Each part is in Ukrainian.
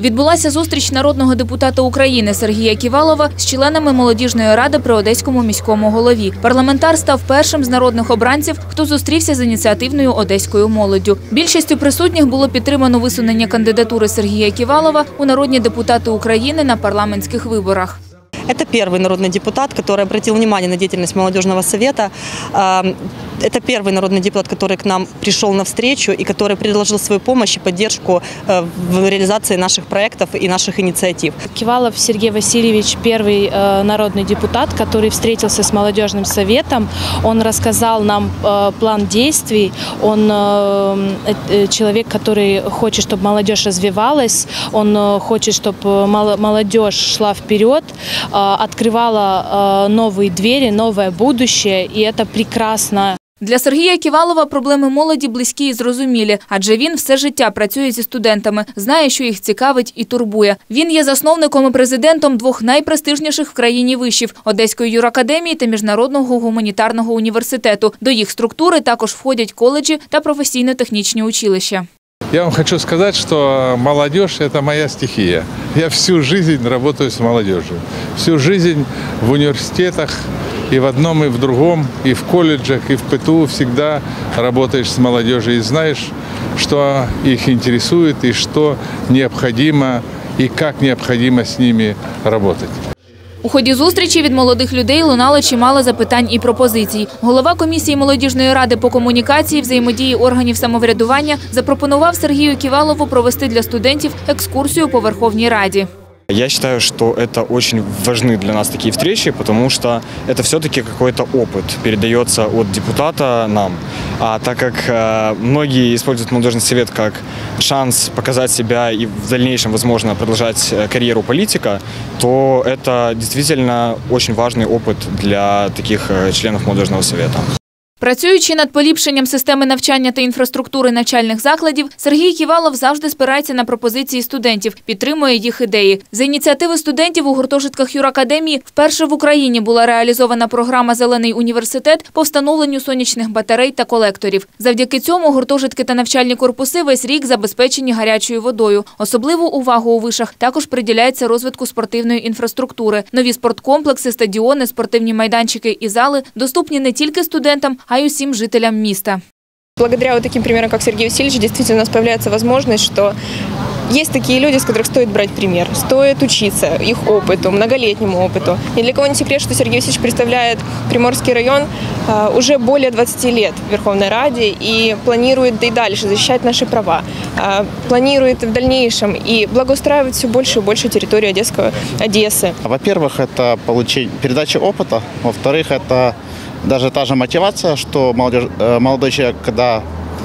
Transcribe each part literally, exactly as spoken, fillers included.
Відбулася зустріч народного депутата України Сергія Ківалова з членами молодіжної ради при Одеському міському голові. Парламентар став першим з народних обранців, хто зустрівся з ініціативною одеською молоддю. Більшістю присутніх було підтримано висунення кандидатури Сергія Ківалова у народні депутати України на парламентських виборах. Это первый народный депутат, который обратил внимание на деятельность молодежного совета. Это первый народный депутат, который к нам пришел навстречу и который предложил свою помощь и поддержку в реализации наших проектов и наших инициатив. Ківалов Сергей Васильевич – первый народный депутат, который встретился с молодежным советом. Он рассказал нам план действий. Он человек, который хочет, чтобы молодежь развивалась. Он хочет, чтобы молодежь шла вперед, открывала новые двери, новое будущее, и это прекрасно. Для Сергія Ківалова проблеми молоді близькі і зрозумілі, адже він все життя працює зі студентами, знає, що їх цікавить і турбує. Він є засновником і президентом двох найпрестижніших в країні вишів – Одеської юракадемії та Міжнародного гуманітарного університету. До їх структури також входять коледжі та професійно-технічні училища. Я вам хочу сказать, что молодежь – это моя стихия. Я всю жизнь работаю с молодежью. Всю жизнь в университетах, и в одном, и в другом, и в колледжах, и в ПТУ всегда работаешь с молодежью и знаешь, что их интересует, и что необходимо, и как необходимо с ними работать. У ході зустрічі від молодих людей лунало чимало запитань і пропозицій. Голова комісії молодіжної ради по комунікації, взаємодії органів самоврядування запропонував Сергію Ківалову провести для студентів екскурсію по Верховній Раді. Я считаю, что это очень важны для нас такие встречи, потому что это все-таки какой-то опыт передается от депутата нам. А так как э, многие используют молодежный совет как шанс показать себя и в дальнейшем, возможно, продолжать карьеру политика, то это действительно очень важный опыт для таких членов молодежного совета. Працюючи над поліпшенням системи навчання та інфраструктури навчальних закладів, Сергій Ківалов завжди спирається на пропозиції студентів, підтримує їх ідеї. За ініціативи студентів у гуртожитках юракадемії вперше в Україні була реалізована програма «Зелений університет» по встановленню сонячних батарей та колекторів. Завдяки цьому гуртожитки та навчальні корпуси весь рік забезпечені гарячою водою. Особливу увагу у вишах також приділяється розвитку спортивної інфраструктури. Нові спорткомплекси, стадіони, спортивні майданчики і зали доступні не тільки студентам, а й усім жителям міста. Благодаря вот таким примерам, как Сергей Васильевич, действительно у нас появляется возможность, что есть такие люди, с которых стоит брать пример, стоит учиться их опыту, многолетнему опыту. Ни для кого не секрет, что Сергей Васильевич представляет Приморский район уже более двадцати лет в Верховной Раде и планирует и дальше защищать наши права, планирует в дальнейшем и благоустраивать все больше и больше территорию Одесского, Одессы. Во-первых, это получение, передача опыта, во-вторых, это даже та же мотивация, что молодежь, молодой человек, когда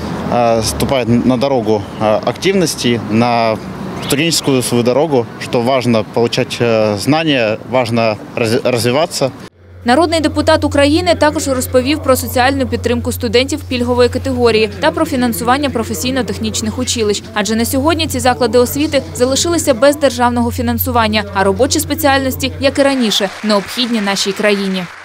э, ступает на дорогу э, активности, на студенческую свою дорогу, что важно получать э, знания, важно раз, развиваться. Народний депутат України також розповів про соціальну підтримку студентів пільгової категорії та про фінансування професійно-технічних училищ. Адже на сьогодні ці заклади освіти залишилися без державного фінансування, а робочі спеціальності, як і раніше, необхідні нашій країні.